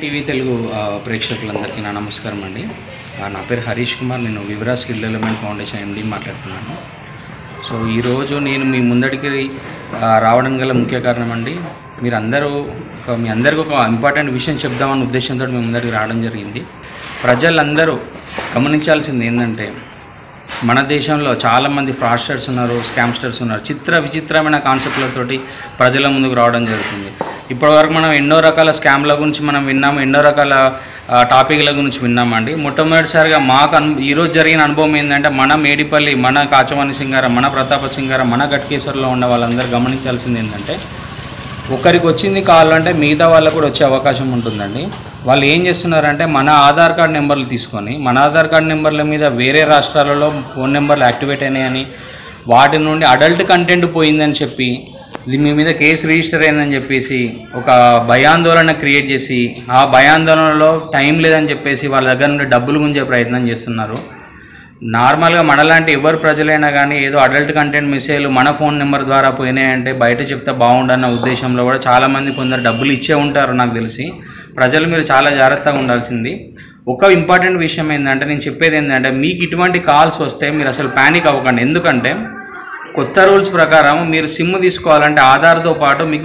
TV Telugu ప్రేక్షకులందరికీ నా నమస్కారం అండి. నా పేరు హరీష్ కుమార్. నేను Vivara skill development foundation MD మాట్లాడుతున్నాను. సో ఈరోజు నేను మీ ముందడికి రావడం గల ముఖ్య కారణం అండి, మీ అందరికీ ఒక ఇంపార్టెంట్ విషయం చెప్దామన్న ఉద్దేశంతో మీ ముందడికి రావడం జరిగింది. ప్రజలందరూ గమనించాల్సింది ఏంటంటే, మన దేశంలో చాలామంది ఫ్రాడ్స్టర్స్ ఉన్నారు, స్కామ్స్టర్స్ ఉన్నారు. విచిత్రమైన కాన్సెప్ట్లతోటి ప్రజల ముందుకు రావడం జరుగుతుంది. ఇప్పటివరకు మనం ఎన్నో రకాల స్కామ్ల గురించి మనం విన్నాము, ఎన్నో రకాల టాపిక్ల గురించి విన్నామండి. మొట్టమొదటిసారిగా ఈరోజు జరిగిన అనుభవం ఏంటంటే, మన మేడిపల్లి, మన కాచవాణి సింగారం, మన ప్రతాప సింగారం, మన గట్కేశ్వర్లో ఉన్న వాళ్ళందరూ గమనించాల్సింది ఏంటంటే, ఒకరికి వచ్చింది కావాలంటే మిగతా వాళ్ళకు కూడా వచ్చే అవకాశం ఉంటుందండి. వాళ్ళు ఏం చేస్తున్నారంటే, మన ఆధార్ కార్డ్ నెంబర్లు తీసుకొని, మన ఆధార్ కార్డ్ నెంబర్ల మీద వేరే రాష్ట్రాలలో ఫోన్ నెంబర్లు యాక్టివేట్ అయినాయని, వాటి నుండి అడల్ట్ కంటెంట్ పోయిందని చెప్పి, ఇది మీ మీద కేసు రిజిస్టర్ అయిందని చెప్పేసి ఒక భయాందోళన క్రియేట్ చేసి, ఆ భయాందోళనలో టైం లేదని చెప్పేసి వాళ్ళ దగ్గర నుండి డబ్బులు గుంజే ప్రయత్నం చేస్తున్నారు. నార్మల్గా మనలాంటి ఎవరు ప్రజలైనా కానీ ఏదో అడల్ట్ కంటెంట్ మెసేజ్లు మన ఫోన్ నెంబర్ ద్వారా పోయినాయంటే బయట చెప్తే బాగుండన్న ఉద్దేశంలో కూడా చాలామంది కొందరు డబ్బులు ఇచ్చే ఉంటారు. నాకు తెలిసి ప్రజలు మీరు చాలా జాగ్రత్తగా ఉండాల్సింది. ఒక ఇంపార్టెంట్ విషయం ఏంటంటే, నేను చెప్పేది ఏంటంటే, మీకు ఇటువంటి కాల్స్ వస్తే మీరు అసలు ప్యానిక్ అవ్వకండి. ఎందుకంటే కొత్త రూల్స్ ప్రకారం మీరు సిమ్ తీసుకోవాలంటే ఆధార్తో పాటు మీకు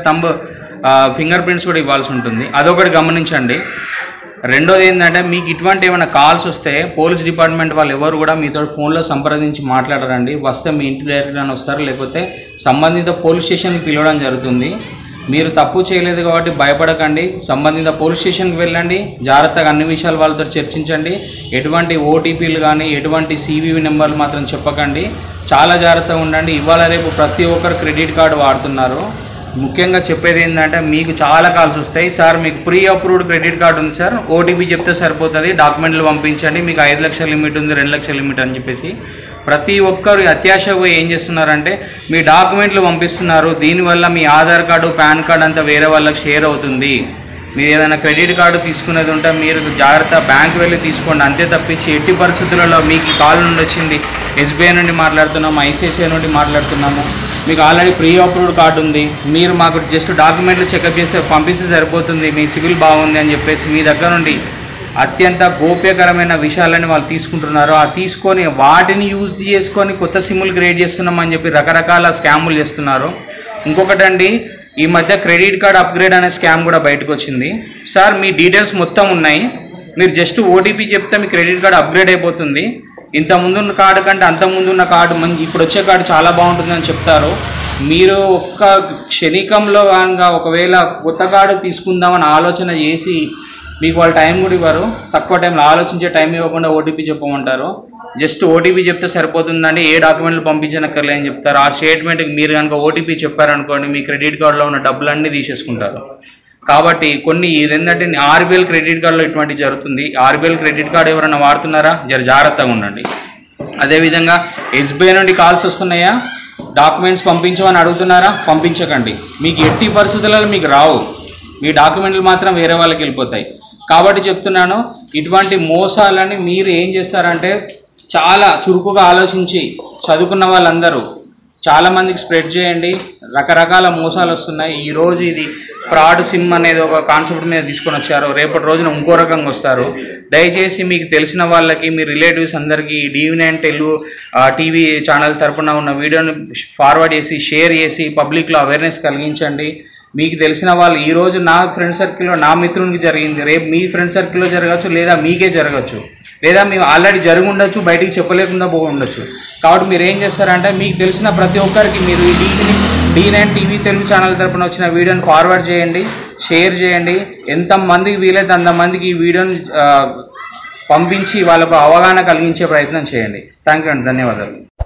ఫింగర్ ప్రింట్స్ కూడా ఇవ్వాల్సి ఉంటుంది. అదొకటి గమనించండి. రెండోది ఏంటంటే, మీకు ఇటువంటి ఏమైనా కాల్స్ వస్తే పోలీస్ డిపార్ట్మెంట్ వాళ్ళు ఎవరు కూడా మీతో ఫోన్లో సంప్రదించి మాట్లాడరండి. వస్తే మీ ఇంటి డైరెక్ట్గానే వస్తారు, లేకపోతే సంబంధిత పోలీస్ స్టేషన్కి పిలవడం జరుగుతుంది. మీరు తప్పు చేయలేదు కాబట్టి భయపడకండి. సంబంధిత పోలీస్ స్టేషన్కి వెళ్ళండి, జాగ్రత్తగా అన్ని విషయాలు వాళ్ళతో చర్చించండి. ఎటువంటి ఓటీపీలు కానీ ఎటువంటి సివివి నెంబర్లు మాత్రం చెప్పకండి. చాలా జాగ్రత్తగా ఉండండి. ఇవాళ రేపు ప్రతి ఒక్కరు క్రెడిట్ కార్డు వాడుతున్నారు. ముఖ్యంగా చెప్పేది ఏంటంటే, మీకు చాలా కాల్స్ వస్తాయి. సార్ మీకు ప్రీ అప్రూవ్డ్ క్రెడిట్ కార్డు ఉంది సార్, ఓటీపీ చెప్తే సరిపోతుంది, డాక్యుమెంట్లు పంపించండి, మీకు 5 లక్షల లిమిట్ ఉంది, 2 లక్షల లిమిట్ అని చెప్పేసి ప్రతి ఒక్కరు అత్యాశగా ఏం చేస్తున్నారంటే, మీ డాక్యుమెంట్లు పంపిస్తున్నారు. దీనివల్ల మీ ఆధార్ కార్డు, పాన్ కార్డు అంతా వేరే వాళ్ళకి షేర్ అవుతుంది. మీరు ఏదైనా క్రెడిట్ కార్డు తీసుకునేది ఉంటే మీరు జాగ్రత్త బ్యాంక్ వెళ్ళి తీసుకోండి. అంతే తప్పించి ఎట్టి పరిస్థితులలో మీకు కాల్ నుండి వచ్చింది, ఎస్బీఐ నుండి మాట్లాడుతున్నాము, ఐసిఐసిఐ నుండి మాట్లాడుతున్నాము, మీకు ఆల్రెడీ ప్రీ అప్రూవ్డ్ కార్డు ఉంది, మీరు మాకు జస్ట్ డాక్యుమెంట్లు చెకప్ చేస్తే పంపిస్తే సరిపోతుంది, మీ సివిల్ బాగుంది అని చెప్పేసి మీ దగ్గర నుండి అత్యంత గోప్యకరమైన విషయాలని వాళ్ళు తీసుకుంటున్నారు. ఆ తీసుకొని వాటిని యూజ్ చేసుకొని కొత్త సిమ్లు క్రియేట్ చేస్తున్నామని చెప్పి రకరకాల స్కాములు చేస్తున్నారు. ఇంకొకటండి, ఈ మధ్య క్రెడిట్ కార్డ్ అప్గ్రేడ్ అనే స్కామ్ కూడా బయటకు వచ్చింది. సార్ మీ డీటెయిల్స్ మొత్తం ఉన్నాయి, మీరు జస్ట్ ఓటీపీ చెప్తే మీ క్రెడిట్ కార్డ్ అప్గ్రేడ్ అయిపోతుంది, ఇంత ముందున్న కార్డు కంటే అంత ముందున్న కార్డు ఇప్పుడు వచ్చే కార్డు చాలా బాగుంటుందని చెప్తారు. మీరు ఒక్క క్షణికంలో కనుక ఒకవేళ కొత్త కార్డు తీసుకుందామని ఆలోచన చేసి మీకు వాళ్ళు టైం కూడా ఇవ్వరు. తక్కువ టైంలో ఆలోచించే టైం ఇవ్వకుండా ఓటీపీ చెప్పమంటారు. జస్ట్ ఓటీపీ చెప్తే సరిపోతుందండి, ఏ డాక్యుమెంట్లు పంపించనక్కర్లే అని చెప్తారు. ఆ స్టేట్మెంట్కి మీరు కనుక ఓటీపీ చెప్పారనుకోండి, మీ క్రెడిట్ కార్డులో ఉన్న డబ్బులన్నీ తీసేసుకుంటారు. కాబట్టి కొన్ని ఏంటంటే, ఆర్బీఎల్ క్రెడిట్ కార్డులో ఇటువంటి జరుగుతుంది. ఆర్బీఎల్ క్రెడిట్ కార్డు ఎవరైనా వాడుతున్నారా, జాగ్రత్తగా ఉండండి. అదేవిధంగా ఎస్బీఐ నుండి కాల్స్ వస్తున్నాయా, డాక్యుమెంట్స్ పంపించమని అడుగుతున్నారా, పంపించకండి. మీకు ఎట్టి పరిస్థితులలో మీకు రావు, మీ డాక్యుమెంట్లు మాత్రం వేరే వాళ్ళకి వెళ్ళిపోతాయి. కాబట్టి చెప్తున్నాను, ఇటువంటి మోసాలని మీరు ఏం చేస్తారంటే, చాలా చురుకుగా ఆలోచించి చదువుకున్న వాళ్ళందరూ చాలామందికి స్ప్రెడ్ చేయండి. రకరకాల మోసాలు వస్తున్నాయి. ఈరోజు ఇది ఫ్రాడ్ సిమ్ అనేది ఒక కాన్సెప్ట్ మీద తీసుకొని వచ్చారు, రేపటి రోజున ఇంకో రకంగా వస్తారు. దయచేసి మీకు తెలిసిన వాళ్ళకి, మీ రిలేటివ్స్ అందరికీ DV9 తెలుగు టీవీ ఛానల్ తరపున ఉన్న వీడియోని ఫార్వర్డ్ చేసి, షేర్ చేసి పబ్లిక్లో అవేర్నెస్ కలిగించండి. మీకు తెలిసిన వాళ్ళు, ఈరోజు నా ఫ్రెండ్ సర్కిల్లో నా మిత్రునికి జరిగింది, రేపు మీ ఫ్రెండ్ సర్కిల్లో జరగచ్చు, లేదా మీకే జరగచ్చు, లేదా మేము ఆల్రెడీ జరిగి ఉండొచ్చు, బయటికి చెప్పలేకుండా పోయి ఉండొచ్చు. కాబట్టి మీరు ఏం చేస్తారంటే, మీకు తెలిసిన ప్రతి ఒక్కరికి మీరు ఈ D9 టీవీ తెలుగు ఛానల్ తరపున వచ్చిన వీడియోని ఫార్వర్డ్ చేయండి, షేర్ చేయండి. ఎంతమందికి వీలైతే అంతమందికి ఈ వీడియోని పంపించి వాళ్ళకు అవగాహన కలిగించే ప్రయత్నం చేయండి. థ్యాంక్ యూ అండి, ధన్యవాదాలు.